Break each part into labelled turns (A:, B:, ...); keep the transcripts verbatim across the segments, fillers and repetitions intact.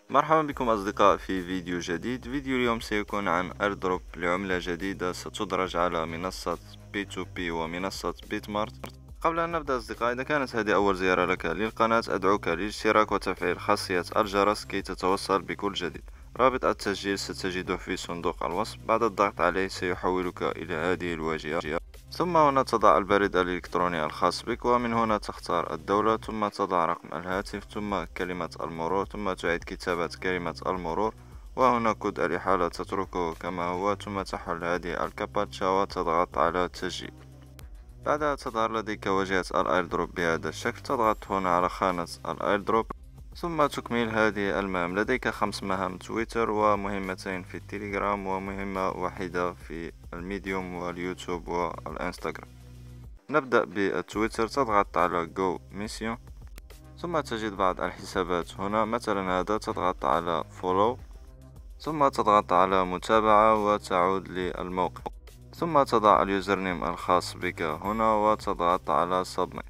A: مرحبا بكم أصدقاء في فيديو جديد. فيديو اليوم سيكون عن ايردروب لعملة جديدة ستدرج على منصة بي تو بي ومنصة بيتمارت. قبل أن نبدأ أصدقائي، إذا كانت هذه أول زيارة لك للقناة أدعوك للاشتراك وتفعيل خاصية الجرس كي تتوصل بكل جديد. رابط التسجيل ستجده في صندوق الوصف، بعد الضغط عليه سيحولك إلى هذه الواجهة. ثم هنا تضع البريد الإلكتروني الخاص بك، ومن هنا تختار الدولة، ثم تضع رقم الهاتف، ثم كلمة المرور، ثم تعيد كتابة كلمة المرور، وهنا كود الإحالة تتركه كما هو، ثم تحل هذه الكابتشا وتضغط على تسجيل. بعدها تظهر لديك واجهة الايردروب بهذا الشكل. تضغط هنا على خانة الايردروب ثم تكمل هذه المهام. لديك خمس مهام تويتر ومهمتين في التليجرام ومهمة واحدة في الميديوم واليوتيوب والانستغرام. نبدأ بالتويتر. تضغط على جو ميسيون، ثم تجد بعض الحسابات هنا، مثلا هذا، تضغط على فولو، ثم تضغط على متابعة وتعود للموقع، ثم تضع اليوزر نيم الخاص بك هنا وتضغط على سبميت.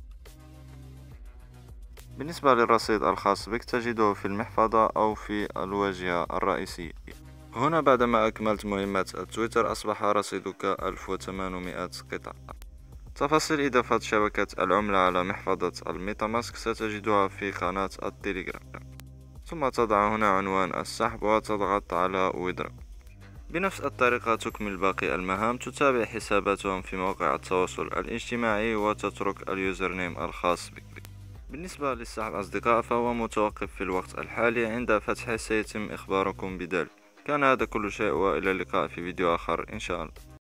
A: بالنسبة للرصيد الخاص بك تجده في المحفظة أو في الواجهة الرئيسية. هنا بعدما أكملت مهمة التويتر أصبح رصيدك ألف وثمانمائة قطعة. تفاصيل إضافة شبكة العملة على محفظة الميتاماسك ستجدها في قناة التليجرام، ثم تضع هنا عنوان السحب وتضغط على ويدرا. بنفس الطريقة تكمل باقي المهام، تتابع حساباتهم في مواقع التواصل الاجتماعي وتترك اليوزر نيم الخاص بك. بالنسبة للسحب أصدقاء فهو متوقف في الوقت الحالي، عند فتحه سيتم إخباركم بذلك. كان هذا كل شيء، وإلى اللقاء في فيديو آخر إن شاء الله.